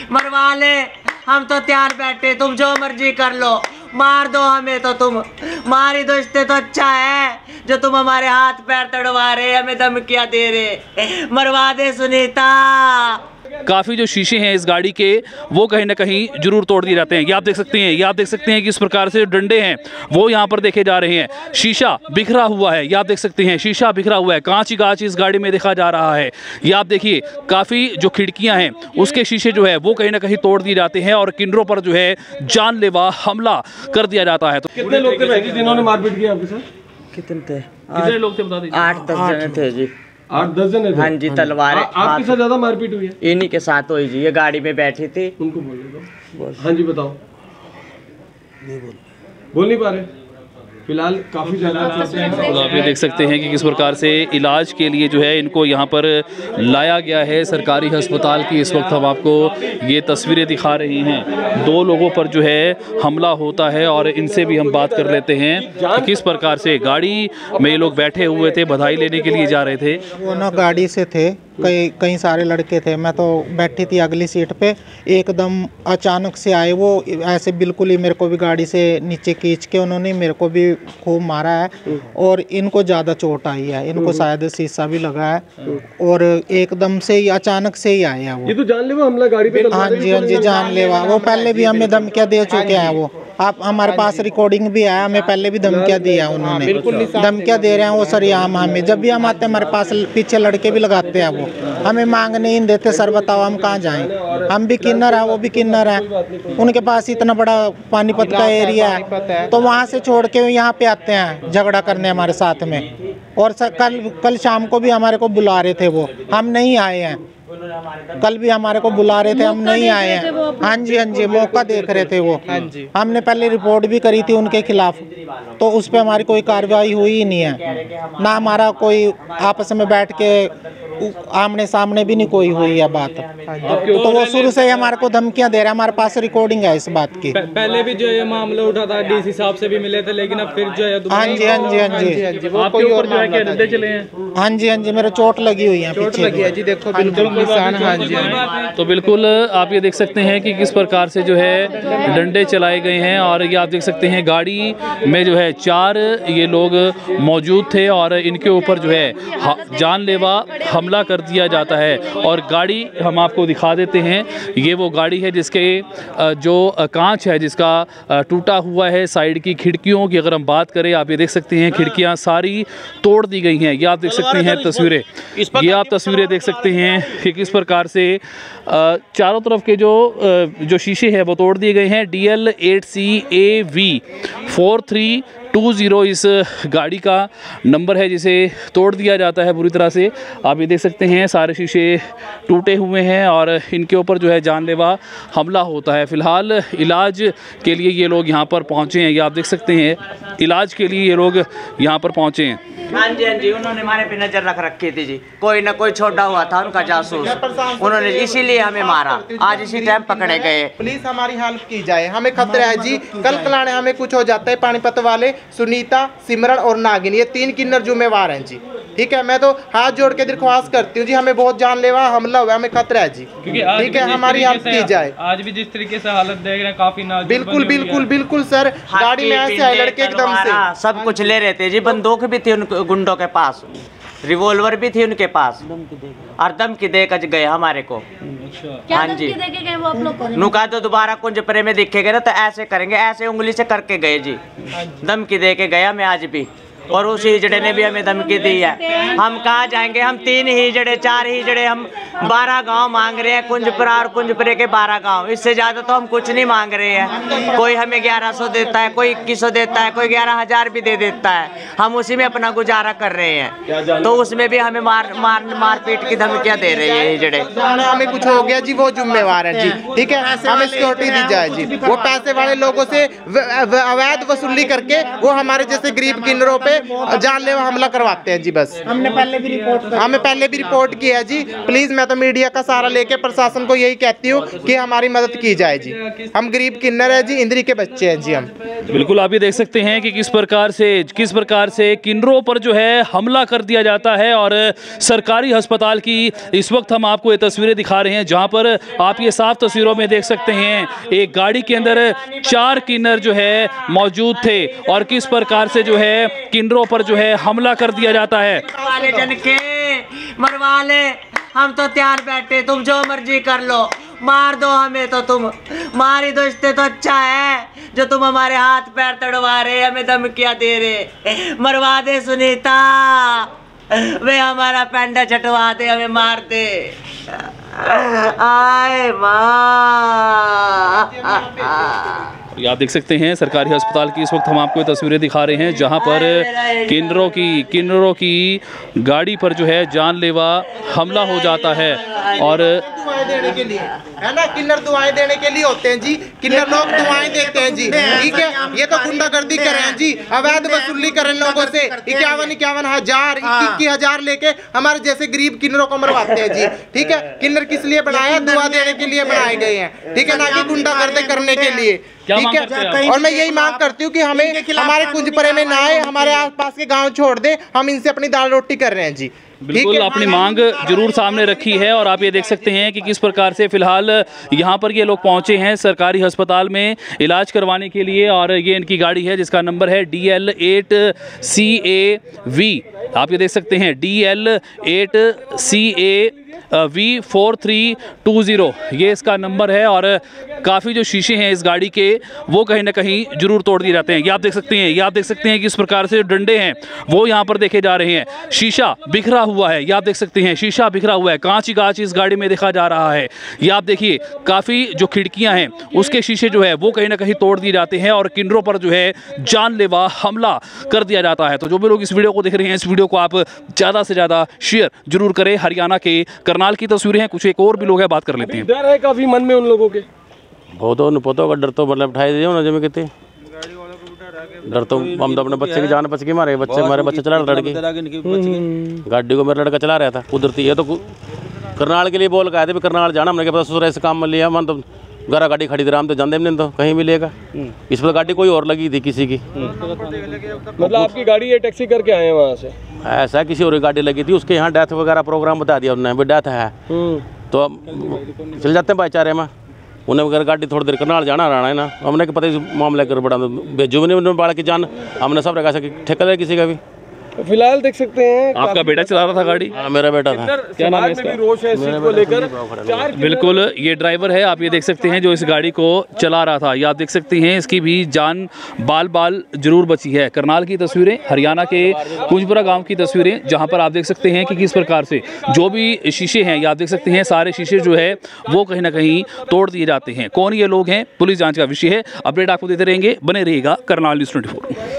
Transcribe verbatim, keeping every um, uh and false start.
मरवा ले, हम तो तैयार बैठे, तुम जो मर्जी कर लो, मार दो हमें तो तुम, मार ही दो, इससे तो अच्छा है जो तुम हमारे हाथ पैर तड़वा रहे, हमें धमकियां दे रहे, मरवा दे सुनीता। काफ़ी जो शीशे हैं इस गाड़ी के वो कहीं ना कहीं जरूर तोड़ दिए जाते हैं। ये आप देख सकते हैं, ये आप देख सकते हैं कि इस प्रकार से जो डंडे हैं वो यहाँ पर देखे जा रहे हैं। शीशा बिखरा हुआ है, ये आप देख सकते हैं, शीशा बिखरा हुआ है, कांच ही कांच इस गाड़ी में देखा जा रहा है। ये आप देखिए, काफ़ी जो खिड़कियाँ हैं उसके शीशे जो है वो कहीं ना कहीं तोड़ दिए जाते हैं और किन्नरों पर जो है जानलेवा हमला कर दिया जाता है। तो कितने लोग थे जिन्होंने मारपीट किया आपके साथ? कितने थे? कितने लोग थे बता दीजिए। आठ दस जने थे जी। आठ दस जने थे? हाँ जी, तलवारें। आपके साथ ज्यादा मारपीट हुई है? इन्हीं के साथ हुई जी, ये गाड़ी में बैठी थी। उनको बोल दो। हाँ जी बताओ। नहीं बोल बोल नहीं पा रहे फिलहाल, काफ़ी ज़्यादा। तो आप ये देख सकते हैं कि किस प्रकार से इलाज के लिए जो है इनको यहाँ पर लाया गया है सरकारी अस्पताल की। इस वक्त हम आपको ये तस्वीरें दिखा रहे हैं, दो लोगों पर जो है हमला होता है और इनसे भी हम बात कर लेते हैं कि किस प्रकार से गाड़ी में ये लोग बैठे हुए थे, बधाई लेने के लिए जा रहे थे। वो ना गाड़ी से थे, कई कई सारे लड़के थे, मैं तो बैठी थी अगली सीट पे, एकदम अचानक से आए वो, ऐसे बिल्कुल ही मेरे को भी गाड़ी से नीचे खींच के उन्होंने मेरे को भी खूब मारा है और इनको ज़्यादा चोट आई है, इनको शायद शीशा भी लगा है और एकदम से ही अचानक से ही आए हैं वो। ये तो जानलेवा हमला गाड़ी पे। हाँ जी हाँ जी जानलेवा, वो पहले भी हमें धमकियाँ दे चुके हैं वो, आप हमारे पास रिकॉर्डिंग भी है, हमें पहले भी धमकियाँ दी है उन्होंने, धमकियाँ दे रहे हैं वो सरेआम हमें। जब भी हम आते हैं हमारे पास पीछे लड़के भी लगाते हैं वो, हमें मांग नहीं देते, सर बताओ हम कहाँ जाएं, हम भी किन्नर हैं वो भी किन्नर हैं, उनके पास इतना बड़ा पानीपत का एरिया है तो वहाँ से छोड़ के यहाँ पे आते हैं झगड़ा करने हमारे साथ में। और सर कल कल शाम को भी हमारे को बुला रहे थे वो, हम नहीं आए हैं, कल भी हमारे को बुला रहे थे, हम नहीं आए हैं। हाँ जी हाँ जी, मौका देख रहे थे वो। हमने पहले रिपोर्ट भी करी थी उनके खिलाफ, तो उस पर हमारी कोई कार्रवाई हुई ही नहीं है, ना हमारा कोई आपस में बैठ के आमने सामने भी नहीं कोई हुई है बात। तो वो शुरू से ही हमारे को धमकियां दे रहे हैं, हमारे पास रिकॉर्डिंग है इस बात की। पहले भी जो ये मामला उठा था डीसी साहब से भी मिले थे, लेकिन अब फिर जो है हाँ जी हाँ जी हाँ जी आपके ऊपर जो है क्या डंडे चले हैं? हाँ जी हाँ जी, मेरे चोट लगी हुई है, चोट लगी है जी, देखो बिल्कुल निशान। हाँ जी तो बिल्कुल आप ये देख सकते हैं कि किस प्रकार से जो है डंडे चलाए गए हैं और ये आप देख सकते हैं गाड़ी में जो है चार ये लोग मौजूद थे और इनके ऊपर जो है जानलेवा हमला कर दिया जाता है। और गाड़ी हम आपको दिखा देते हैं, ये वो गाड़ी है जिसके जो कांच है जिसका टूटा हुआ है, साइड की खिड़कियों की अगर हम बात करें आप ये देख सकते हैं खिड़कियां सारी तोड़ दी गई हैं। ये आप देख सकते हैं तस्वीरें, ये आप तस्वीरें देख सकते हैं कि किस प्रकार से चारों तरफ के जो जो शीशे हैं वो तोड़ दिए गए हैं। D L eight C A V four three two zero इस गाड़ी का नंबर है जिसे तोड़ दिया जाता है बुरी तरह से। आप ये देख सकते हैं सारे शीशे टूटे हुए हैं और इनके ऊपर जो है जानलेवा हमला होता है। फ़िलहाल इलाज के लिए ये लोग यहाँ पर पहुँचे हैं, ये आप देख सकते हैं इलाज के लिए ये लोग यहाँ पर पहुँचे हैं। हाँ जी हाँ जी, उन्होंने हमारे पे नजर रख रखी थी जी, कोई ना कोई छोटा हुआ था उनका जासूस, उन्होंने इसीलिए हमें मारा, आज इसी टाइम पकड़े गए। प्लीज हमारी हेल्प की जाए, हमें खतरा है जी, कल कलाने हमें कुछ हो जाता है। पानीपत वाले सुनीता, सिमरन और नागिन ये तीन किन्नर जुम्मेवार हैं जी, ठीक है। मैं तो हाथ जोड़ के दरख्वास्त करती हूँ जी, हमें बहुत जानलेवा हमला हुआ है, हमें खतरा है जी, ठीक है, हमारी हेल्प की जाए। आज भी जिस तरीके से हालत देख रहे हैं काफी नाजुक। बिल्कुल बिल्कुल बिल्कुल सर, गाड़ी में ऐसे आए लड़के एकदम से सब कुछ ले रहे थे जी, बंदूक भी थी उन गुंडों के पास, रिवॉल्वर भी थी उनके पास और धमकी दे कर गए हमारे को। हाँ जी, नुका तो दोबारा कुंज परे में दिखेगा ना तो ऐसे करेंगे, ऐसे उंगली से करके गए जी, धमकी दे के गया मैं आज भी। और उस हिजड़े ने भी हमें धमकी दी है, हम कहाँ जाएंगे, हम तीन हिजड़े चार हिजड़े हम बारह गांव मांग रहे हैं, कुंजपुरा और कुंजपुरे के बारह गांव, इससे ज़्यादा तो हम कुछ नहीं मांग रहे हैं। कोई हमें ग्यारह सौ देता है, कोई इक्कीस सौ देता है, कोई ग्यारह हज़ार भी दे देता है, हम उसी में अपना गुजारा कर रहे हैं, तो उसमें भी हमें मार मार मारपीट की धमकियाँ दे रहे हैं हिजड़े। हमें कुछ हो गया जी, वो जिम्मेवार है जी, ठीक है, हमें सिक्योरिटी दी जाए जी। वो पैसे वाले लोगों से अवैध वसूली करके वो हमारे जैसे गरीब किन्नरों पे जानलेवा हमला करवाते हैं जी। बस हमने पहले भी रिपोर्ट हमें पहले भी रिपोर्ट किया है जी। प्लीज मैं तो मीडिया का सहारा लेके प्रशासन को यही कहती हूँ कि हमारी मदद की जाए जी। हम गरीब किन्नर है जी, इंद्री के बच्चे हैं जी हम। बिल्कुल आप ये देख सकते हैं कि किस प्रकार से किस प्रकार से किन्नरों पर जो है हमला कर दिया जाता है। और सरकारी अस्पताल की इस वक्त हम आपको ये तस्वीरें दिखा रहे हैं, जहां पर आप ये साफ तस्वीरों में देख सकते हैं एक गाड़ी के अंदर चार किन्नर जो है मौजूद थे और किस प्रकार से जो है किन्नरों पर जो है हमला कर दिया जाता है। वाले जन के मरवा ले, हम तो तैयार बैठे, तुम जो मर्जी कर लो, मार दो हमें तो तुम, मारी दो, इससे तो अच्छा है जो तुम हमारे हाथ पैर तड़वा रहे, हमें धमकियां दे रहे। मरवा दे सुनीता, वे हमारा पेंडा छटवा दे, हमें मार दे। आए माँ। ये आप देख सकते हैं सरकारी अस्पताल की इस वक्त हम आपको तस्वीरें दिखा रहे हैं, जहां पर किन्नरों की किन्नरों की गाड़ी पर जो है जानलेवा हमला हो जाता है। और दुआएं देने के लिए है ना, किन्नर दुआएं देने के लिए होते हैं जी। किन्नर लोग दुआएं देते हैं जी, ठीक है। ये तो गुंडागर्दी कर रहे हैं जी, अवैध वसूली कर रहे हैं लोगों से। इक्यावन इक्यावन हजार इक्कीस हजार लेके हमारे जैसे गरीब किन्नरों को मरवाते हैं जी, ठीक है। किन्नर किस लिए बनाया? दुआ देने के लिए बनाए गए हैं, ठीक है, ना कि गुंडागर्दी करने के लिए, ठीक है। और मैं यही मांग करती हूँ कि हमें हमारे कुंजपरे में ना आए, हमारे आसपास के गांव छोड़ दे, हम इनसे अपनी दाल रोटी कर रहे हैं जी। बिल्कुल अपनी मांग जरूर सामने रखी है। और आप ये देख सकते हैं कि किस प्रकार से फिलहाल यहाँ पर ये लोग पहुँचे हैं सरकारी अस्पताल में इलाज करवाने के लिए। और ये इनकी गाड़ी है जिसका नंबर है D L eight C A V. आप ये देख सकते हैं D L eight C A V four three two zero ये इसका नंबर है। और काफ़ी जो शीशे हैं इस गाड़ी के वो कहीं ना कहीं जरूर तोड़ दिए जाते हैं। ये आप देख सकते हैं ये आप देख सकते हैं कि इस प्रकार से डंडे हैं वो यहाँ पर देखे जा रहे हैं। शीशा बिखरा हुआ है, ये आप देख सकते हैं शीशा बिखरा हुआ है, कांच ही कांच इस गाड़ी में देखा जा रहा है। ये आप देखिए काफ़ी जो खिड़कियाँ हैं उसके शीशे जो है वो कहीं ना कहीं तोड़ दिए जाते हैं और किन्नरों पर जो है जानलेवा हमला कर दिया जाता है। तो जो भी लोग इस वीडियो को देख रहे हैं इस वीडियो को आप ज़्यादा से ज़्यादा शेयर जरूर करें। हरियाणा के करनाल की तस्वीरें हैं, कुछ एक और भी लोग हैं, बात कर लेते हैं। डर है काफी मन में उन लोगों के? बहुत हो पोतो का डर तो मतलब उठाई दिए ना जमे कितने डर तो हम तो अपने बच्चे की जान बच के मारे बच्चे हमारे बच्चे चला रहा लड़के गाड़ी को मेरा लड़का चला रहा था कुदरती है। तो करनाल के लिए बोल गए थे करनाल जाना, हमने क्या पता ससुर ऐसे काम में लिया मन तो गरा गाड़ी खड़ी थी, राम तो जानते नहीं तो कहीं मिलेगा। इस पर गाड़ी कोई और लगी थी किसी की, मतलब आपकी गाड़ी ये टैक्सी करके आए हैं वहाँ से? ऐसा किसी और की गाड़ी लगी थी, उसके यहाँ डेथ वगैरह प्रोग्राम बता दिया उन्होंने डेथ है तो चल जाते हैं भाईचारे में। उन्हें वगैरह गाड़ी थोड़ी देर करनाल जाना रहना है ना, हमने पता मामला कर बड़ा भेजो भी नहीं बाढ़ की जान, हमने सब रखा ठेका लिया किसी का भी। फिलहाल देख सकते हैं आपका बेटा चला रहा था गाड़ी? हाँ मेरा बेटा था। क्या नाम है इसका? रोष है इस चीज को लेकर। बिल्कुल ये ड्राइवर है, आप ये देख सकते हैं जो इस गाड़ी को चला रहा था। ये आप देख सकते हैं इसकी भी जान बाल बाल जरूर बची है। करनाल की तस्वीरें, हरियाणा के कुंजपुरा गांव की तस्वीरें, जहां पर आप देख सकते हैं कि किस प्रकार से जो भी शीशे हैं ये आप देख सकते हैं सारे शीशे जो है वो कहीं ना कहीं तोड़ दिए जाते हैं। कौन ये लोग हैं पुलिस जाँच का विषय है। अपडेट आपको देते रहेंगे, बने रहिएगा करनाल न्यूज़ ट्वेंटी फोर।